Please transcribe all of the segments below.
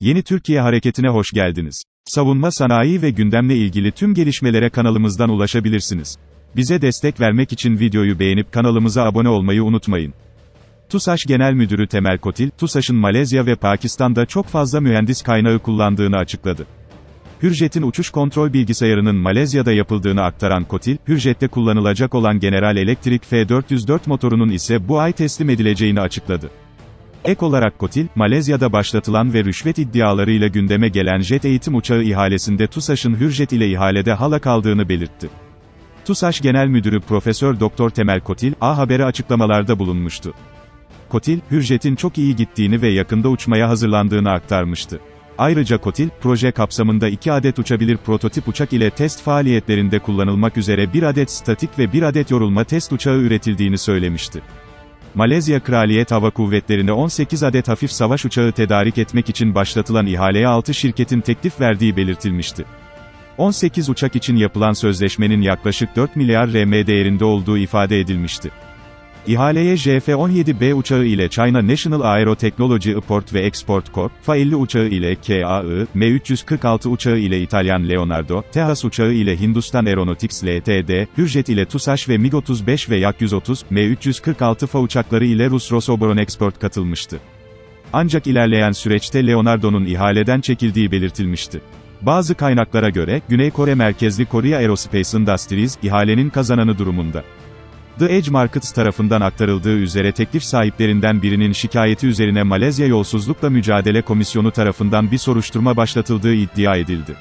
Yeni Türkiye Hareketi'ne hoş geldiniz. Savunma sanayi ve gündemle ilgili tüm gelişmelere kanalımızdan ulaşabilirsiniz. Bize destek vermek için videoyu beğenip kanalımıza abone olmayı unutmayın. TUSAŞ Genel Müdürü Temel Kotil, TUSAŞ'ın Malezya ve Pakistan'da çok fazla mühendis kaynağı kullandığını açıkladı. Hürjet'in uçuş kontrol bilgisayarının Malezya'da yapıldığını aktaran Kotil, Hürjet'te kullanılacak olan General Electric F404 motorunun ise bu ay teslim edileceğini açıkladı. Ek olarak Kotil, Malezya'da başlatılan ve rüşvet iddialarıyla gündeme gelen jet eğitim uçağı ihalesinde TUSAŞ'ın Hürjet ile ihalede hala kaldığını belirtti. TUSAŞ Genel Müdürü Profesör Doktor Temel Kotil, A Haber'e açıklamalarda bulunmuştu. Kotil, Hürjet'in çok iyi gittiğini ve yakında uçmaya hazırlandığını aktarmıştı. Ayrıca Kotil, proje kapsamında 2 adet uçabilir prototip uçak ile test faaliyetlerinde kullanılmak üzere 1 adet statik ve 1 adet yorulma test uçağı üretildiğini söylemişti. Malezya Kraliyet Hava Kuvvetleri'ne 18 adet hafif savaş uçağı tedarik etmek için başlatılan ihaleye 6 şirketin teklif verdiği belirtilmişti. 18 uçak için yapılan sözleşmenin yaklaşık 4 milyar RM değerinde olduğu ifade edilmişti. İhaleye JF-17B uçağı ile China National Aerotechnology Import ve Export Corp, FA-50 uçağı ile KAI, M346 uçağı ile İtalyan Leonardo, TEHAS uçağı ile Hindustan Aeronautics Ltd, Hürjet ile TUSAŞ ve MiG-35 ve Yak-130, M346 FA uçakları ile Rus Rosoboronexport katılmıştı. Ancak ilerleyen süreçte Leonardo'nun ihaleden çekildiği belirtilmişti. Bazı kaynaklara göre, Güney Kore merkezli Korea Aerospace Industries, ihalenin kazananı durumunda. The Edge Markets tarafından aktarıldığı üzere teklif sahiplerinden birinin şikayeti üzerine Malezya Yolsuzlukla Mücadele Komisyonu tarafından bir soruşturma başlatıldığı iddia edildi.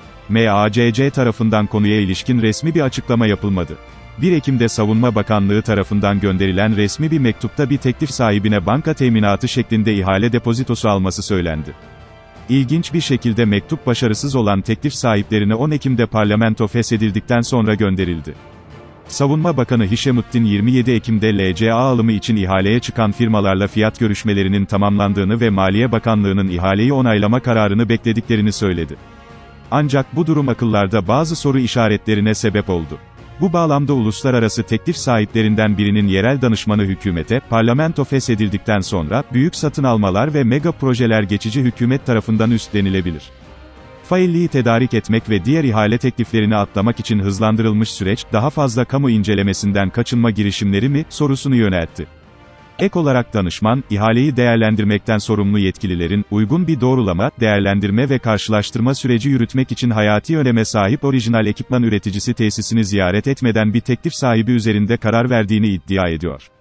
MACC tarafından konuya ilişkin resmi bir açıklama yapılmadı. 1 Ekim'de Savunma Bakanlığı tarafından gönderilen resmi bir mektupta bir teklif sahibine banka teminatı şeklinde ihale depozitosu alması söylendi. İlginç bir şekilde mektup başarısız olan teklif sahiplerine 10 Ekim'de parlamento feshedildikten sonra gönderildi. Savunma Bakanı Hişmettin 27 Ekim'de LCA alımı için ihaleye çıkan firmalarla fiyat görüşmelerinin tamamlandığını ve Maliye Bakanlığı'nın ihaleyi onaylama kararını beklediklerini söyledi. Ancak bu durum akıllarda bazı soru işaretlerine sebep oldu. Bu bağlamda uluslararası teklif sahiplerinden birinin yerel danışmanı hükümete, parlamento feshedildikten sonra, büyük satın almalar ve mega projeler geçici hükümet tarafından üstlenilebilir. FA-50'yi tedarik etmek ve diğer ihale tekliflerini atlamak için hızlandırılmış süreç, daha fazla kamu incelemesinden kaçınma girişimleri mi, sorusunu yöneltti. Ek olarak danışman, ihaleyi değerlendirmekten sorumlu yetkililerin, uygun bir doğrulama, değerlendirme ve karşılaştırma süreci yürütmek için hayati öneme sahip orijinal ekipman üreticisi tesisini ziyaret etmeden bir teklif sahibi üzerinde karar verdiğini iddia ediyor.